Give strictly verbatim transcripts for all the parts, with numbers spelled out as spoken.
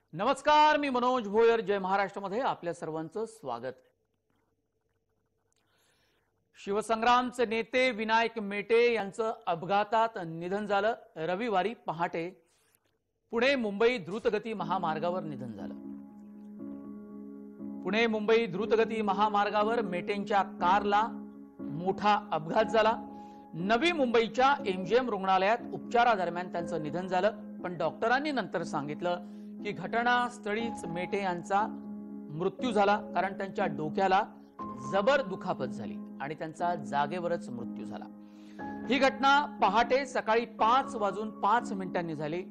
नमस्कार, मी मनोज भोयर. जय महाराष्ट्रमध्ये आपल्या सर्वांचं स्वागत. शिवसंग्रामचे नेते विनायक मेटे यांचं अपघातात निधन झालं. रविवारी पहाटे पुणे मुंबई द्रुतगती महामार्गावर निधन झालं. पुणे मुंबई द्रुतगती महामार्गावर मेटेंच्या कारला मोठा अपघात झाला. नवी मुंबईच्या एमजीएम रुग्णालयात उपचारादरम्यान त्यांचं निधन झालं. पण डॉक्टरांनी नंतर सांगितलं की घटनास्थळीच मेटे यांचा मृत्यू झाला, कारण त्यांच्या डोक्याला जबर दुखापत झाली आणि त्यांचा जागेवरच मृत्यू झाला. ही घटना पहाटे सकाळी पाच वाजून पाच मिनिटांनी झाली.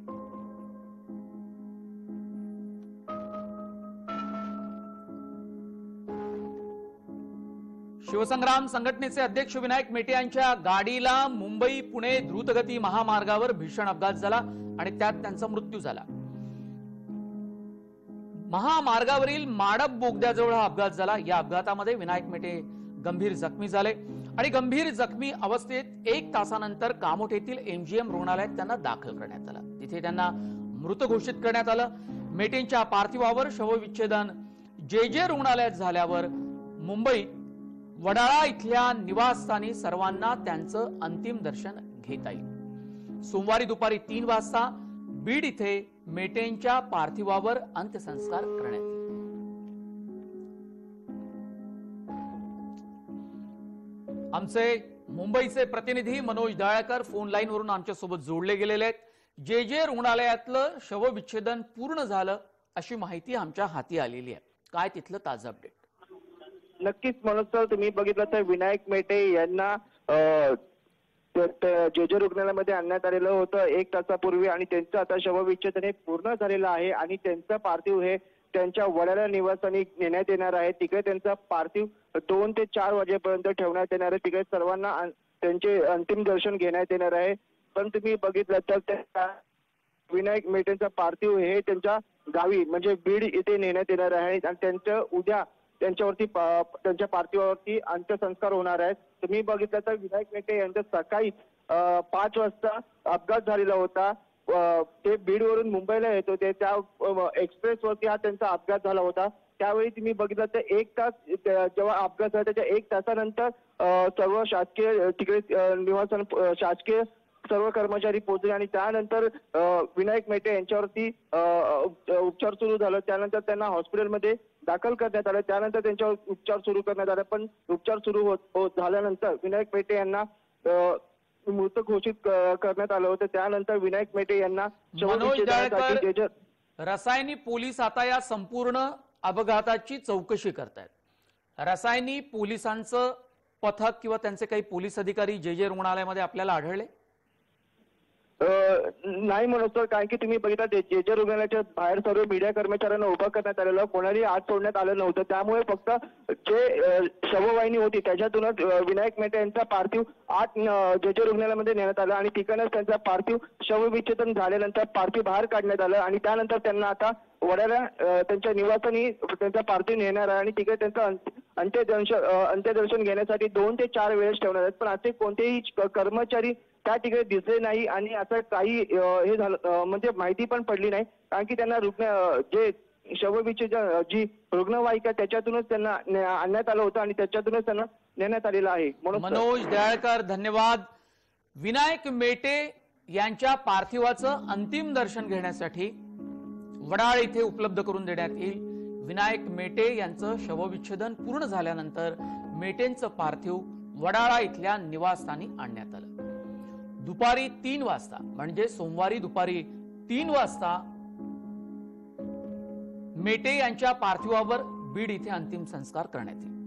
शिवसंग्राम संघटनेचे अध्यक्ष विनायक मेटे यांच्या गाडीला मुंबई पुणे द्रुतगती महामार्गावर भीषण अपघात झाला आणि त्यात त्यांचा मृत्यू झाला. महामार्गावरील माडप बोगद्याजवळ हा अपघात झाला. या अपघातामध्ये विनायक मेटे गंभीर जखमी झाले आणि गंभीर जखमी अवस्थेत एक तासानंतर कामोठ येथील एमजीएम रुग्णालयात त्यांना दाखल करण्यात आलं. तिथे त्यांना मृत घोषित करण्यात आलं. मेटेंच्या पार्थिवावर शवविच्छेदन जे जे रुग्णालयात झाल्यावर मुंबई वडाळा इथल्या निवासस्थानी सर्वांना त्यांचं अंतिम दर्शन घेता येईल. सोमवारी दुपारी तीन वाजता बीड इथे मेटेंच्या पार्थिवावर अंत्यसंस्कार करण्यात येईल. आमचे मुंबईचे प्रतिनिधी मनोज दयाळकर फोन लाईन वरून आमच्या सोबत जोडले गेलेले आहेत. जे जे रुग्णालयातलं शवविच्छेदन पूर्ण झालं अशी माहिती आमच्या हाती आलेली आहे. काय तिथलं ताजं अपडेट? नक्कीच मनोज सर, तुम्ही बघितलं तर विनायक मेटे यांना जे जे रुग्णालयामध्ये आणण्यात आलेलं होतं एक तासापूर्वी आणि त्यांचं आता शवविच्छेदन हे पूर्ण झालेलं आहे आणि त्यांचं पार्थिव हे त्यांच्या वडाळा निवासानी नेण्यात येणार आहे. तिकडे त्यांचा पार्थिव दोन ते चार वाजेपर्यंत ठेवण्यात येणार आहे. तिकडे सर्वांना त्यांचे अंतिम दर्शन घेण्यात येणार आहे. पण तुम्ही बघितलं तर त्या विनायक मेटेंचा पार्थिव हे त्यांच्या गावी म्हणजे बीड इथे नेण्यात येणार आहे आणि त्यांचं उद्या त्यांच्यावरती त्यांच्या पार्थिवावरती अंत्यसंस्कार होणार आहेत. तुम्ही बघितलं तर विनायक मेटे यांचा सकाळी पाच वाजता अपघात झालेला होता. ते बीड वरून मुंबईला येत होते, त्या एक्सप्रेस वरती हा त्यांचा अपघात झाला होता. त्यावेळी तुम्ही बघितलं तर एक तास जेव्हा अपघात झाला त्याच्या एक तासानंतर सर्व शासकीय तिकडे निवासन शासकीय सर्व कर्मचारी पोहोचले आणि त्यानंतर विनायक मेटे यांच्यावरती उपचार सुरू झाला. त्यानंतर त्यांना हॉस्पिटलमध्ये दाखल करण्यात आलं. त्यानंतर त्यांच्यावर उपचार सुरू करण्यात आले. पण उपचार सुरू होत झाल्यानंतर विनायक मेटे यांना मृत घोषित करण्यात आलं होतं. त्यानंतर विनायक मेटे यांना रसायनी पोलीस आता या संपूर्ण अपघाताची चौकशी करतायत. रसायनी पोलिसांचं पथक किंवा त्यांचे काही पोलीस अधिकारी जे जे रुग्णालयामध्ये आपल्याला आढळले नाही म्हणत सर, कारण की तुम्ही बघितलं जे जे रुग्णालयाच्या बाहेर सर्व मीडिया कर्मचाऱ्यांना उभं करण्यात आलेलं, कोणालाही आत सोडण्यात आलं नव्हतं. त्यामुळे फक्त जे शववाहिनी होती त्याच्यातूनच विनायक मेटे यांचा पार्थिव आत जे जे रुग्णालयामध्ये नेण्यात आलं आणि तिकडनंच त्यांचा पार्थिव शवविच्छेदन झाल्यानंतर पार्थिव बाहेर काढण्यात आलं आणि त्यानंतर त्यांना आता वडाळा त्यांच्या निवासानी त्यांचा पार्थिव नेणार आहे आणि तिकडे त्यांचं अंत्यदर्शन अंत्यदर्शन घेण्यासाठी दोन ते चार वेळेस ठेवणार आहेत. पण असे कोणतेही कर्मचारी त्या तिकडे दिसले नाही आणि असं काही हे झालं म्हणजे माहिती पण पडली नाही, कारण की त्यांना रुग्ण जे शवविच्छेदन जी रुग्णवाहिका त्याच्यातूनच त्यांना आणण्यात आलं होतं आणि त्याच्यातूनच त्यांना नेण्यात आलेलं आहे. म्हणून मनोज दयाळकर, धन्यवाद. विनायक मेटे यांच्या पार्थिवाचं अंतिम दर्शन घेण्यासाठी वडाळ इथे उपलब्ध करून देण्यात येईल. विनायक मेटे यांचं शवविच्छेदन पूर्ण झाल्यानंतर मेटेंचं पार्थिव वडाळा इथल्या निवासस्थानी आणण्यात आलं. दुपारी तीन वाजता म्हणजे सोमवारी दुपारी तीन वाजता मेटे यांच्या पार्थिवावर बीड इथे अंतिम संस्कार करण्यात येईल.